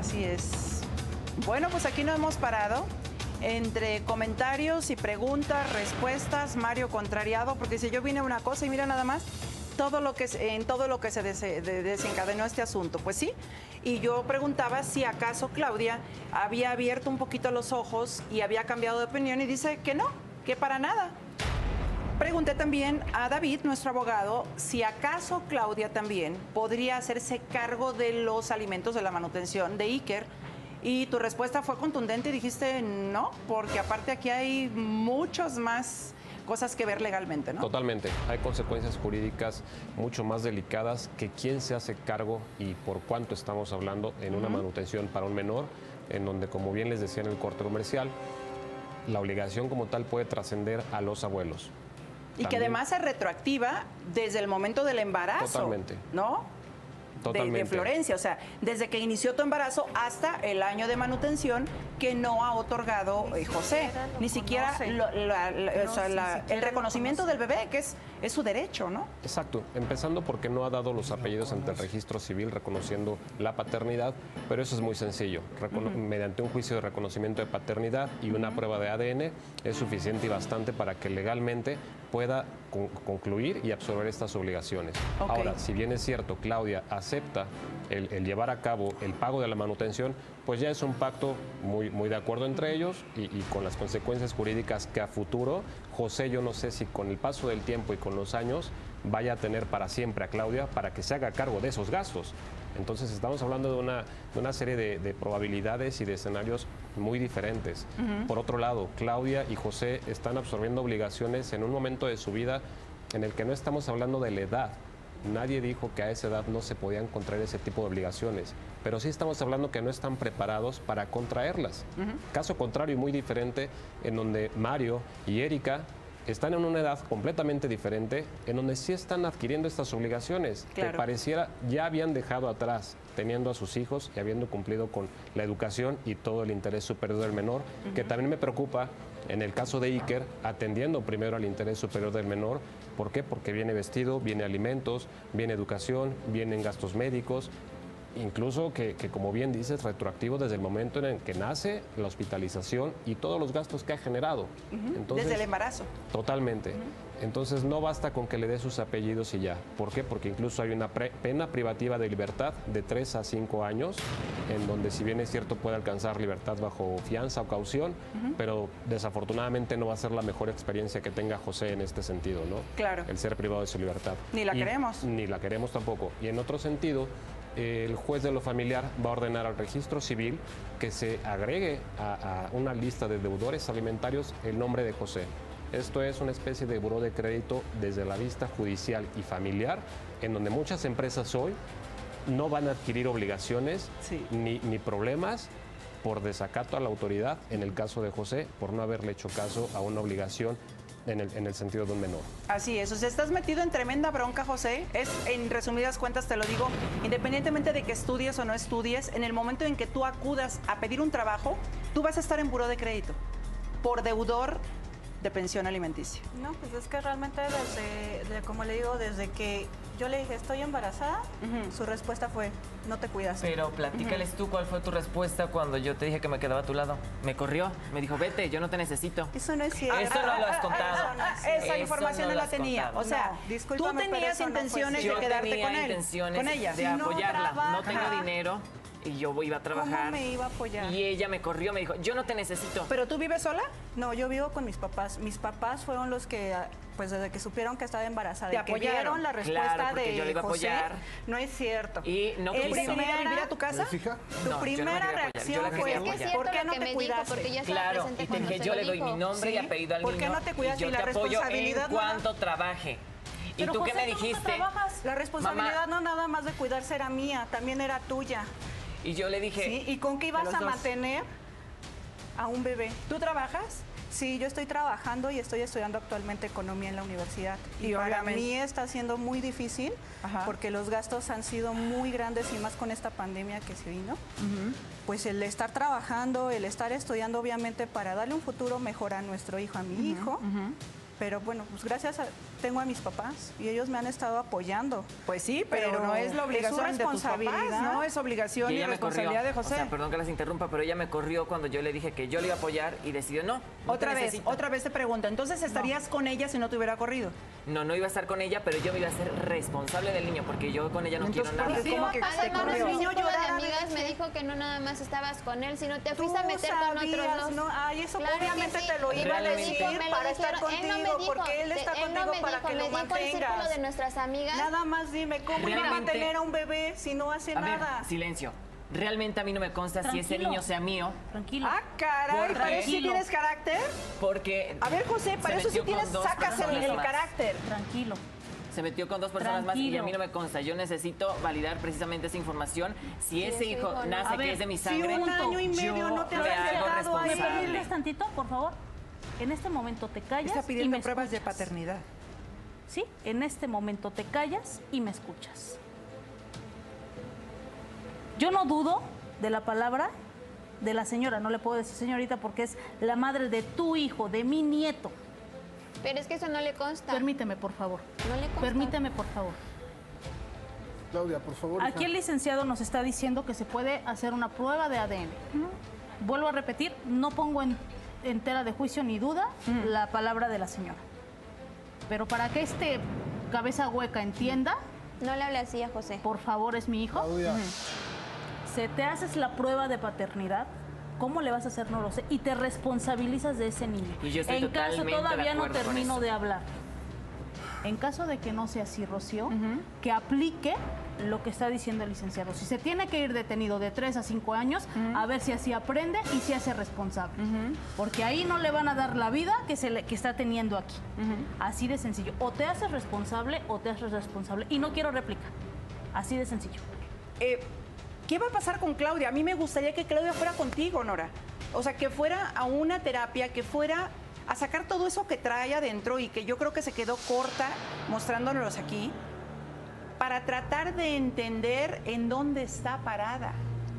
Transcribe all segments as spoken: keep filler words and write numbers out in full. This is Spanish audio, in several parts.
Así es. Bueno, pues aquí no hemos parado. Entre comentarios y preguntas, respuestas, Mario contrariado, porque si yo vine a una cosa y mira nada más, todo lo que en todo lo que se des, de, desencadenó este asunto, pues sí. Y yo preguntaba si acaso Claudia había abierto un poquito los ojos y había cambiado de opinión y dice que no, que para nada. Pregunté también a David, nuestro abogado, si acaso Claudia también podría hacerse cargo de los alimentos de la manutención de Iker. Y tu respuesta fue contundente y dijiste no, porque aparte aquí hay muchas más cosas que ver legalmente, ¿no? Totalmente. Hay consecuencias jurídicas mucho más delicadas que quién se hace cargo y por cuánto estamos hablando en una uh-huh. manutención para un menor, en donde, como bien les decía en el corte comercial, la obligación como tal puede trascender a los abuelos. Y También, que además es retroactiva desde el momento del embarazo. Totalmente. ¿No? De, de Florencia, o sea, desde que inició tu embarazo hasta el año de manutención que no ha otorgado eh, José, ni siquiera lo, la, la, no, o sea, la, el reconocimiento del bebé, que es, es su derecho, ¿no? Exacto, empezando porque no ha dado los apellidos ante el registro civil reconociendo la paternidad, pero eso es muy sencillo. Recono uh-huh. Mediante un juicio de reconocimiento de paternidad y una uh-huh. prueba de A D N es suficiente y bastante para que legalmente pueda con concluir y absorber estas obligaciones. Okay. Ahora, si bien es cierto, Claudia acepta el, el llevar a cabo el pago de la manutención, pues ya es un pacto muy, muy de acuerdo entre ellos y, y con las consecuencias jurídicas que a futuro, José, yo no sé si con el paso del tiempo y con los años vaya a tener para siempre a Claudia para que se haga cargo de esos gastos. Entonces estamos hablando de una, de una serie de, de probabilidades y de escenarios muy diferentes. Uh-huh. Por otro lado, Claudia y José están absorbiendo obligaciones en un momento de su vida en el que no estamos hablando de la edad. Nadie dijo que a esa edad no se podían contraer ese tipo de obligaciones, pero sí estamos hablando que no están preparados para contraerlas. Uh-huh. Caso contrario y muy diferente, en donde Mario y Erika están en una edad completamente diferente, en donde sí están adquiriendo estas obligaciones, claro. que pareciera ya habían dejado atrás, teniendo a sus hijos y habiendo cumplido con la educación y todo el interés superior del menor, uh-huh. que también me preocupa en el caso de Iker, atendiendo primero al interés superior del menor. ¿Por qué? Porque viene vestido, viene alimentos, viene educación, vienen gastos médicos, incluso que, que, como bien dices, retroactivo desde el momento en el que nace, la hospitalización y todos los gastos que ha generado. Uh-huh. Entonces, desde el embarazo. Totalmente. Uh-huh. Entonces no basta con que le dé sus apellidos y ya. ¿Por qué? Porque incluso hay una pre pena privativa de libertad de tres a cinco años, en donde, si bien es cierto, puede alcanzar libertad bajo fianza o caución, uh-huh. pero desafortunadamente no va a ser la mejor experiencia que tenga José en este sentido, ¿no? Claro. El ser privado de su libertad. Ni la y, queremos. Ni la queremos tampoco. Y en otro sentido, el juez de lo familiar va a ordenar al registro civil que se agregue a, a una lista de deudores alimentarios el nombre de José. Esto es una especie de buró de crédito desde la vista judicial y familiar, en donde muchas empresas hoy no van a adquirir obligaciones sí. ni, ni problemas por desacato a la autoridad, en el caso de José, por no haberle hecho caso a una obligación En el, en el sentido de un menor. Así es, o sea, estás metido en tremenda bronca, José. Es, en resumidas cuentas te lo digo, independientemente de que estudies o no estudies, en el momento en que tú acudas a pedir un trabajo, tú vas a estar en buró de crédito por deudor de pensión alimenticia. No, pues es que realmente desde, de, como le digo, desde que yo le dije estoy embarazada, uh-huh. su respuesta fue no te cuidas. Pero platícales uh-huh. tú cuál fue tu respuesta cuando yo te dije que me quedaba a tu lado. Me corrió, me dijo vete, yo no te necesito. Eso no es cierto. Eso no lo has contado. Eso no es cierto. Esa información no, no la tenía. Contado. O sea, no, tú tenías intenciones no de quedarte con él, intenciones con ella, de apoyarla. No, no tengo dinero. Y yo iba a trabajar. ¿Cómo me iba a apoyar? Y ella me corrió, me dijo, yo no te necesito. ¿Pero tú vives sola? No, yo vivo con mis papás. Mis papás fueron los que, pues desde que supieron que estaba embarazada, te y apoyaron. Que vieron la respuesta claro, de yo le iba a apoyar. José, no es cierto. Y no ¿Él se quería vivir a tu casa? Tu no, primera no reacción no fue, es que ¿por qué no que te cuidaste? Dijo, ya claro, y te dije, yo le doy mi nombre ¿sí? y apellido al ¿Por niño. qué no te cuidaste? Y yo y la te apoyo responsabilidad en cuanto trabaje. ¿Y Pero tú José, qué me dijiste? La responsabilidad Mamá, no nada más de cuidarse era mía, también era tuya. Y yo le dije... ¿Sí? ¿Y con qué ibas a dos. mantener a un bebé? ¿Tú trabajas? Sí, yo estoy trabajando y estoy estudiando actualmente economía en la universidad. Y, y para obviamente. mí está siendo muy difícil Ajá. porque los gastos han sido muy grandes y más con esta pandemia que se vino. Uh-huh. Pues el estar trabajando, el estar estudiando obviamente para darle un futuro mejor a nuestro hijo, a mi uh-huh. hijo. Uh-huh. Pero bueno, pues gracias a, tengo a mis papás y ellos me han estado apoyando. Pues sí, pero, pero no es la obligación es de tus papás, no es obligación y, y responsabilidad de José. O sea, perdón que las interrumpa, pero ella me corrió cuando yo le dije que yo le iba a apoyar y decidió no. no otra vez, necesito. otra vez te pregunto, ¿entonces estarías no. con ella si no te hubiera corrido? No, no iba a estar con ella, pero yo me iba a ser responsable del niño porque yo con ella no entonces, quiero nada. Sí, ¿cómo que además, el niño de amigas me dijo que no nada más estabas con él, sino te fuiste a meter con otros dos. No, ay, eso claro obviamente sí. te lo iba a decir para estar contigo, porque él está él contigo no me para dijo, que me lo dijo mantengas. El círculo de nuestras amigas. Nada más dime, ¿cómo iba a mantener a un bebé si no hace a nada? Ver, silencio. Realmente a mí no me consta Tranquilo. si ese niño sea mío. Tranquilo. Ah, caray, ¿para eso sí tienes carácter? Porque... A ver, José, para eso sí tienes, sacas el, el carácter. Tranquilo. Se metió con dos personas Tranquilo. más y a mí no me consta. Yo necesito validar precisamente esa información. Si sí, ese hijo no. nace ver, que es de mi sangre, si un año y medio no te has acercado a ¿Me permites tantito, por favor? En este momento te callas Está pidiendo y me pruebas escuchas. de paternidad. Sí, en este momento te callas y me escuchas. Yo no dudo de la palabra de la señora, no le puedo decir señorita porque es la madre de tu hijo, de mi nieto. Pero es que eso no le consta. Permíteme, por favor. No le consta. Permíteme, por favor. Claudia, por favor. Aquí hija. el licenciado nos está diciendo que se puede hacer una prueba de A D N. Uh-huh. Vuelvo a repetir, no pongo en, en tela de juicio ni duda uh-huh. la palabra de la señora. Pero para que este cabeza hueca entienda... No le hable así a José. Por favor, es mi hijo. Claudia. Uh-huh. Se te haces la prueba de paternidad. ¿Cómo le vas a hacer? No lo sé. Y te responsabilizas de ese niño. Y yo estoy en caso todavía no termino de hablar. En caso de que no sea así, Rocío, uh-huh. que aplique lo que está diciendo el licenciado. Si se tiene que ir detenido de tres a cinco años, uh-huh. a ver si así aprende y se hace responsable. Uh-huh. Porque ahí no le van a dar la vida que, se le, que está teniendo aquí. Uh-huh. Así de sencillo. O te haces responsable o te haces responsable. Y no quiero réplica. Así de sencillo. Eh... ¿Qué va a pasar con Claudia? A mí me gustaría que Claudia fuera contigo, Nora. O sea, que fuera a una terapia, que fuera a sacar todo eso que trae adentro y que yo creo que se quedó corta mostrándonos aquí, para tratar de entender en dónde está parada.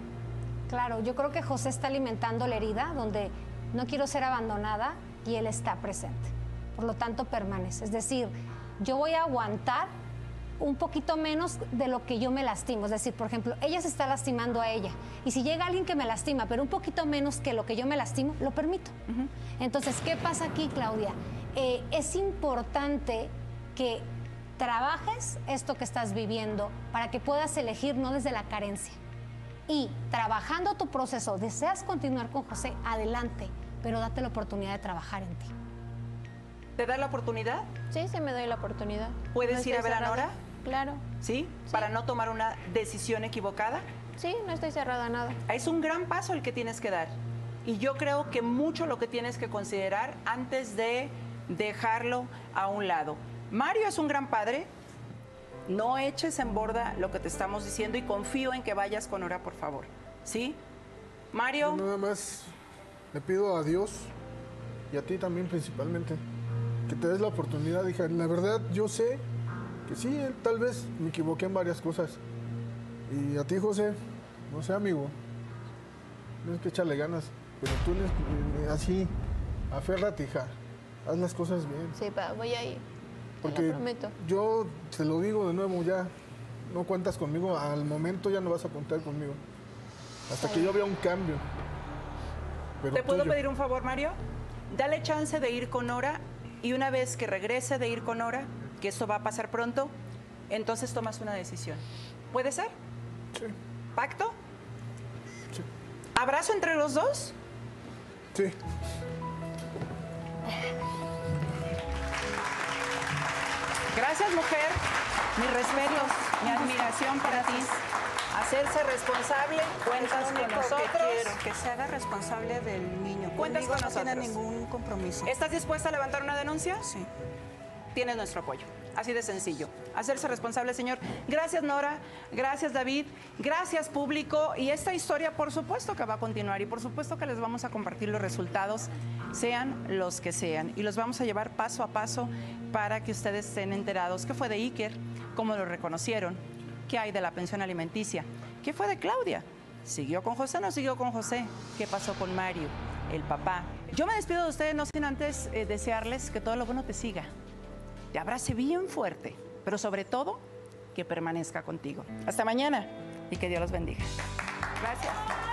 Claro, yo creo que José está alimentando la herida donde no quiero ser abandonada y él está presente. Por lo tanto, permanece. Es decir, yo voy a aguantar un poquito menos de lo que yo me lastimo. Es decir, por ejemplo, ella se está lastimando a ella. Y si llega alguien que me lastima, pero un poquito menos que lo que yo me lastimo, lo permito. Uh-huh. Entonces, ¿qué pasa aquí, Claudia? Eh, es importante que trabajes esto que estás viviendo para que puedas elegir no desde la carencia. Y trabajando tu proceso, deseas continuar con José, adelante, pero date la oportunidad de trabajar en ti. ¿Te da la oportunidad? Sí, se me doy la oportunidad. ¿Puedes no ir a ver cerrada. a Nora? Claro. ¿Sí? ¿Sí? ¿Para no tomar una decisión equivocada? Sí, no estoy cerrada a nada. Es un gran paso el que tienes que dar. Y yo creo que mucho lo que tienes que considerar antes de dejarlo a un lado. Mario es un gran padre. No eches en borda lo que te estamos diciendo y confío en que vayas con Nora, por favor. ¿Sí? Mario. Yo nada más le pido a Dios y a ti también principalmente que te des la oportunidad, hija. La verdad, yo sé que sí, tal vez me equivoqué en varias cosas. Y a ti, José, no sé, amigo, tienes que echarle ganas. Pero tú, eh, así, aférrate, hija. Haz las cosas bien. Sí, pa, voy a ir. Porque te lo prometo. Yo te lo digo de nuevo, ya no cuentas conmigo. Al momento ya no vas a contar conmigo. Hasta que yo vea un cambio. Pero ¿Te puedo tuyo. pedir un favor, Mario? Dale chance de ir con Nora y una vez que regrese de ir con Nora, que esto va a pasar pronto, entonces tomas una decisión. ¿Puede ser? Sí. ¿Pacto? Sí. ¿Abrazo entre los dos? Sí. Gracias, mujer. Mis respetos, mi admiración para ti. Hacerse responsable, cuentas con nosotros. Que, quiero, que se haga responsable del niño. Cuentas Conmigo con no tiene nosotros. ningún compromiso. ¿Estás dispuesta a levantar una denuncia? Sí. Tienes nuestro apoyo. Así de sencillo. Hacerse responsable, señor. Gracias, Nora. Gracias, David. Gracias, público. Y esta historia, por supuesto que va a continuar. Y por supuesto que les vamos a compartir los resultados, sean los que sean. Y los vamos a llevar paso a paso para que ustedes estén enterados. ¿Qué fue de Iker? ¿Cómo lo reconocieron? ¿Qué hay de la pensión alimenticia? ¿Qué fue de Claudia? ¿Siguió con José o no siguió con José? ¿Qué pasó con Mario, el papá Yo me despido de ustedes, no sin antes eh, desearles que todo lo bueno te siga, te abrace bien fuerte, pero sobre todo que permanezca contigo. Hasta mañana y que Dios los bendiga. Gracias.